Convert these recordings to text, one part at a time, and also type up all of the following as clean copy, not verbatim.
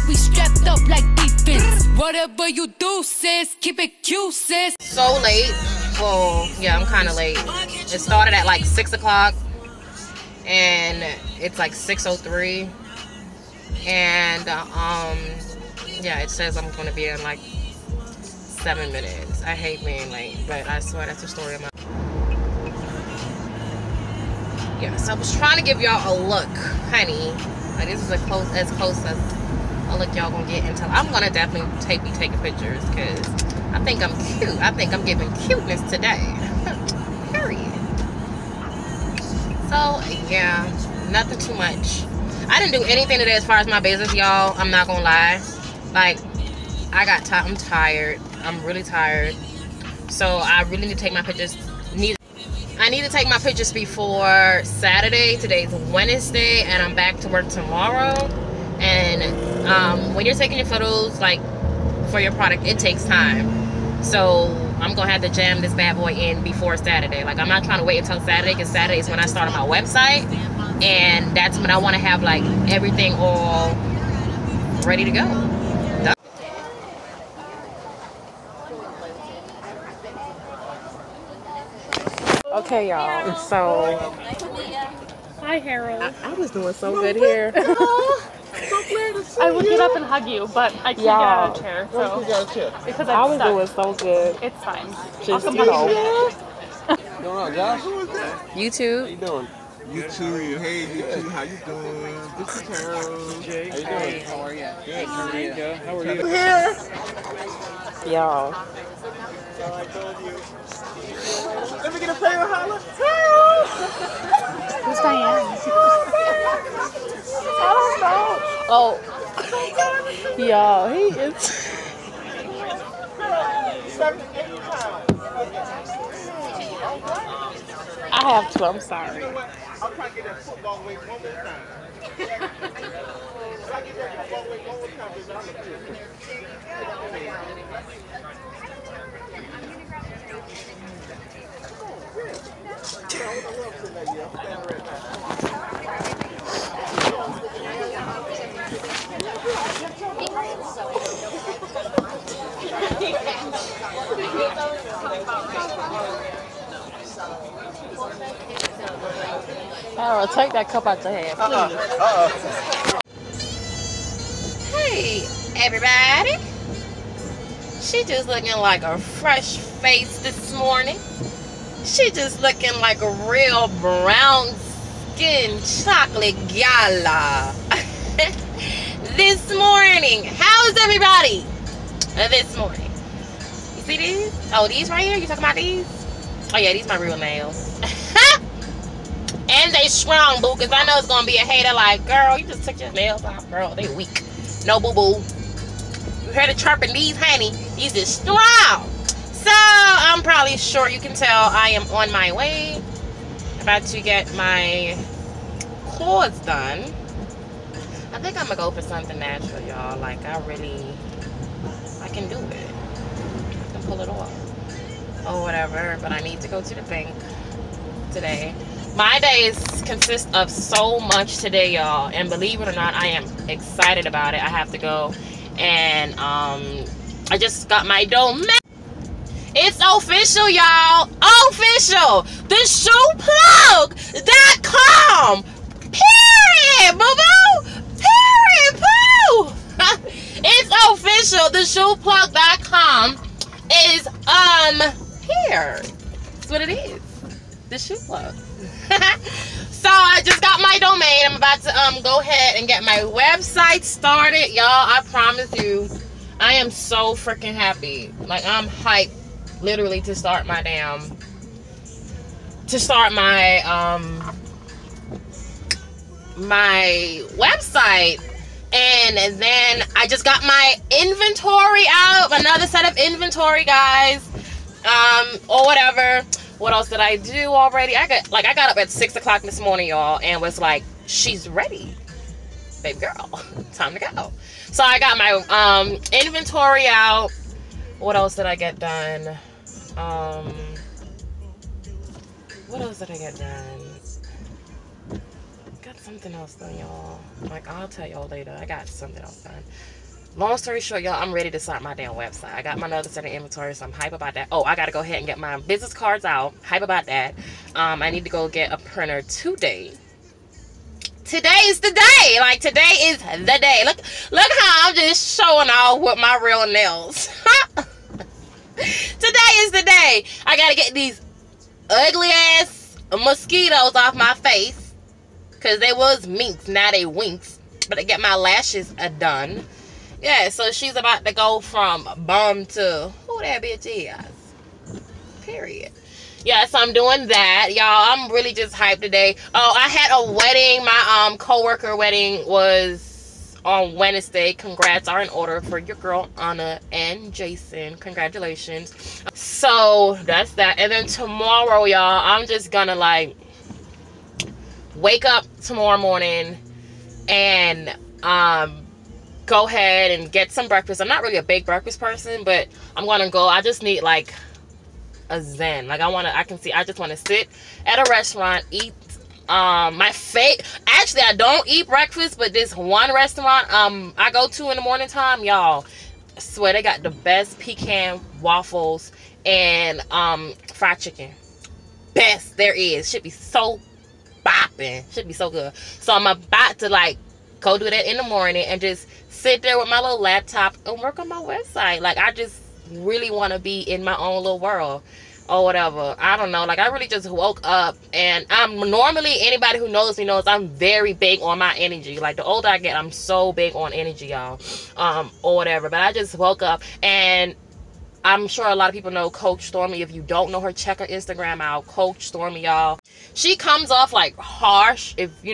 we strapped up like defense. Whatever you do, sis, keep it cute, sis. So late. Well, yeah, I'm kind of late. It started at like 6 o'clock, and it's like 6:03. And yeah, it says I'm gonna be in like 7 minutes. I hate being late, but I swear that's the story of my. Yeah, so I was trying to give y'all a look, honey. Like, this is as close as a look y'all gonna get until I'm gonna definitely be taking pictures because I think I'm cute. I think I'm giving cuteness today. Period. So yeah, nothing too much. I didn't do anything today as far as my business, y'all. I'm not gonna lie. Like, I'm tired. I'm really tired. So I really need to take my pictures. I need to take my pictures before Saturday. Today's Wednesday, and I'm back to work tomorrow. And when you're taking your photos, like, for your product, it takes time. So I'm gonna have to jam this bad boy in before Saturday. Like, I'm not trying to wait until Saturday, because Saturday is when I start on my website, and that's when I want to have like everything all ready to go. Done. Okay, y'all. So hi, Harold. I was doing so good here. I would get up and hug you, but I can't get out of the chair. So because I was doing so good. It's fine. Just, I'll you know. What's going on, Josh? YouTube. How you doing? YouTube, hey YouTube, how you doing? This is Harold. Jay, how you doing? How are you? Good. How are you? How are you? Y'all. Let me get a favor, holla. Who's Diane? I don't know. Oh. Y'all, he is. 7, 8 pounds. I have to, I'm sorry. I'm trying to get that football weight one more time. If I get that football weight one more time, then I'm going to do it. Harold, take that cup out your hand, please. Hey, everybody. She just looking like a fresh face this morning. She just looking like a real brown skin chocolate gala. This morning. How's everybody this morning? You see these? Oh, these right here? You talking about these? Oh yeah, these my real nails. And they strong, boo, because I know it's going to be a hater like, girl, you just took your nails off, girl. They weak. No, boo-boo. You heard the chirping these, honey. These is strong. So, I'm probably sure you can tell I am on my way. About to get my cords done. I think I'm going to go for something natural, y'all. Like, I can do it. I can pull it off. Or whatever. But I need to go to the bank today. My days consist of so much today, y'all, and believe it or not, I am excited about it. I have to go, and I just got my domain. It's official, y'all. Official. TheShoePlug.com. Period, boo-boo. Period, boo. It's official. TheShoePlug.com is here. That's what it is. The Shoe Plug. So I just got my domain. I'm about to go ahead and get my website started, y'all. I promise you, I am so freaking happy. Like, I'm hyped, literally, to start my my website. And then I just got my inventory out, another set of inventory, guys, or whatever. What else did I do already? I got up at 6 o'clock this morning, y'all, and was like, she's ready, baby girl, time to go. So I got my inventory out. What else did I get done? What else did I get done? Got something else done, y'all. Like, I'll tell y'all later. I got something else done. long story short, y'all, I'm ready to start my damn website. I got my other set of inventory, so I'm hype about that. Oh, I gotta go ahead and get my business cards out. Hype about that. I need to go get a printer today. Today is the day. Like, today is the day. Look how I'm just showing off with my real nails. Today is the day. I gotta get these ugly ass mosquitoes off my face, because they was minks, now they winks. But I get my lashes done. Yeah, so she's about to go from bum to who that bitch is. Period. Yeah, so I'm doing that, y'all. I'm really just hyped today. Oh, I had a wedding. My coworker wedding was on Wednesday. Congrats are in order for your girl Anna and Jason. Congratulations. So that's that. And then tomorrow, y'all, I'm just gonna like wake up tomorrow morning and go ahead and get some breakfast. I'm not really a big breakfast person, but I'm gonna go. I just need like a zen. Like I just want to sit at a restaurant, eat actually I don't eat breakfast, but this one restaurant I go to in the morning time, y'all, I swear they got the best pecan waffles and fried chicken. Best there is. Should be so bopping. Should be so good. So I'm about to like go do that in the morning and just sit there with my little laptop and work on my website. Like, I just really want to be in my own little world or whatever. I don't know. Like, I really just woke up, and I'm normally, anybody who knows me knows I'm very big on my energy. Like, the older I get, I'm so big on energy, y'all, or whatever. But I just woke up, and I'm sure a lot of people know Coach Stormy. If you don't know her, check her Instagram out, Coach Stormy, y'all. She comes off like harsh, if you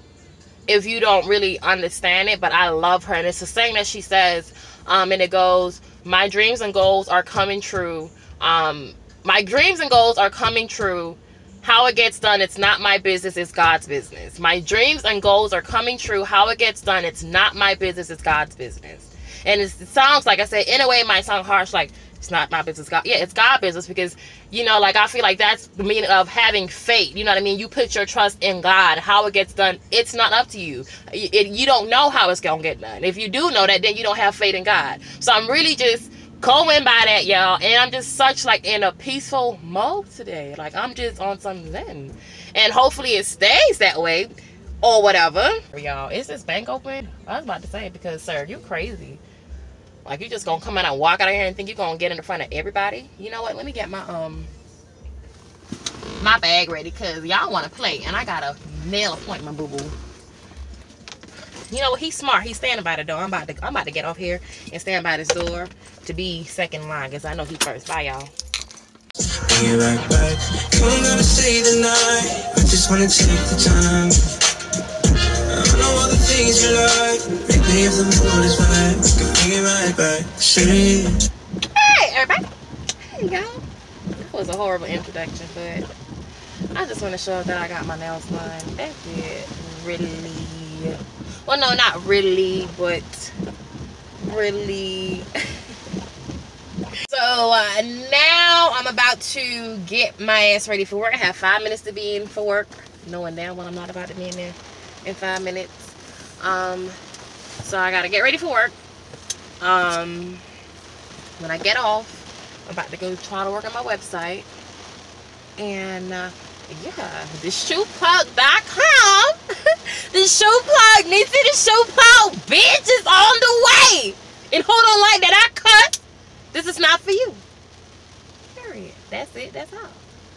don't really understand it, but I love her. And it's a saying that she says, and it goes, my dreams and goals are coming true. My dreams and goals are coming true. How it gets done, it's not my business, it's God's business. My dreams and goals are coming true. How it gets done, it's not my business, it's God's business. And it sounds, like I said, in a way it might sound harsh, like it's not my business. God, yeah, it's God's business, because, like, I feel like that's the meaning of having faith. You know what I mean? You put your trust in God. How it gets done, it's not up to you. You don't know how it's gonna get done. If you do know that, then you don't have faith in God. So I'm really just going by that, y'all, and I'm just such like in a peaceful mode today. Like, I'm just on some zen, and hopefully it stays that way or whatever. Y'all, is this bank open? I was about to say, because sir, you crazy. Like, you just gonna come out and walk out of here and think you're gonna get in the front of everybody? You know what? Let me get my my bag ready, because y'all want to play, and I got a nail appointment, boo boo. You know what? He's smart. He's standing by the door. I'm about to get off here and stand by this door to be second in line, because I know he first. Bye, y'all. Bring it right back. You ain't gotta stay the night. I just wanna take the time. I know all the things you like. Maybe if the mood is right, we can bring it right back. Say. Hey, everybody. Hey, y'all. That was a horrible introduction, but I just want to show that I got my nails done. That's it. Really. Well, no, not really, but really. So now I'm about to get my ass ready for work. I have 5 minutes to be in for work, knowing damn well I'm not about to be in there in 5 minutes. So I gotta get ready for work. When I get off, I'm about to go try to work on my website. And yeah, theshoeplug.com. The shoe plug, Nisi, the shoe plug, bitch, is on the way. And hold on, like that, I cut. This is not for you. Period. That's it. That's all.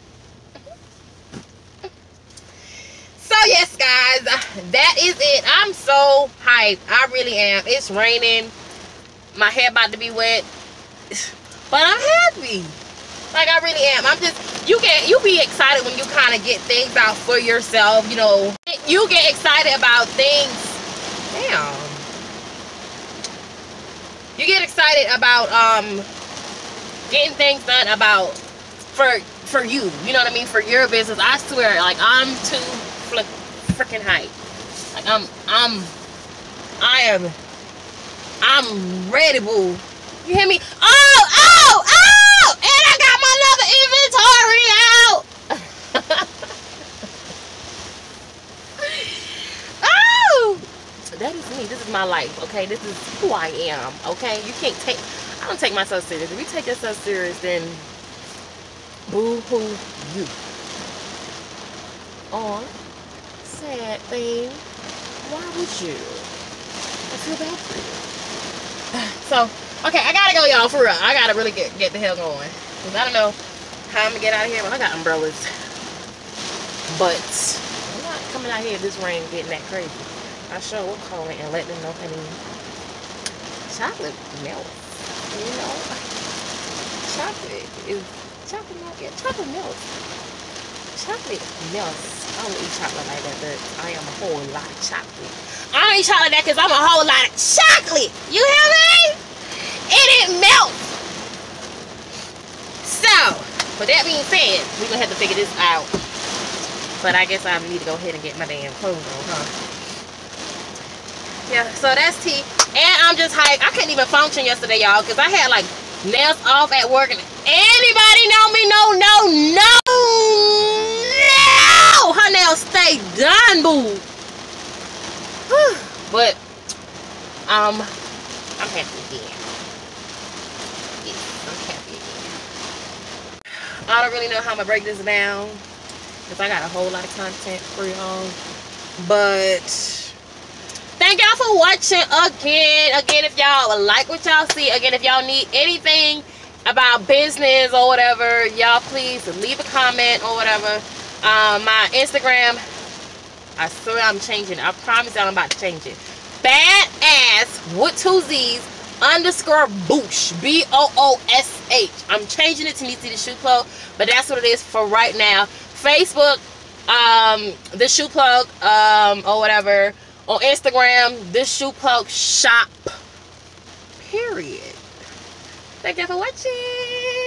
So yes, guys, that is it. I'm so hyped. I really am. It's raining. My hair about to be wet, but I'm happy. Like, I really am. I'm just, you be excited when you kind of get things out for yourself. You get excited about things. Damn. You get excited about getting things done about for you. You know what I mean? For your business. I swear, like, I'm too freaking hyped. Like, I'm ready, boo. You hear me? Oh! And I got my another inventory out. Oh! that is me. This is my life, okay? This is who I am, okay? You can't take, I don't take myself serious. If you take yourself serious, then boo-hoo you. Or, sad thing, why would you? I feel bad for you. So, okay, I gotta go, y'all, for real. I gotta really get the hell going. Because I don't know how I'm gonna get out of here, but I got umbrellas. But I'm not coming out here this rain getting that crazy. I sure will call it and let them know, honey. Chocolate melts, you know. Chocolate melts. Yeah, chocolate melts. Chocolate melts. I don't eat chocolate like that, but I am a whole lot of chocolate. I don't eat chocolate like that because I'm a whole lot of chocolate. You hear me? And it melts. So, with that being said, we're going to have to figure this out. But I guess I need to go ahead and get my damn clothes on, huh? Yeah, so that's tea. And I'm just hyped. I couldn't even function yesterday, y'all, because I had, like, nails off at work. And anybody know me? No. Her nails stay done, boo. But, I'm happy again. Yes, I'm happy again. I don't really know how I'm going to break this down, because I got a whole lot of content for y'all. But thank y'all for watching again. Again, if y'all like what y'all see, again, if y'all need anything about business or whatever, y'all please leave a comment or whatever. My Instagram, I swear I'm changing it. I promise y'all I'm about to change it. Badass with 2 Z's _Boosh. BOOSH. I'm changing it to Niecy the Shoe Plug, but that's what it is for right now. Facebook, the Shoe Plug, or whatever. On Instagram, the Shoe Plug Shop. Period. Thank you for watching.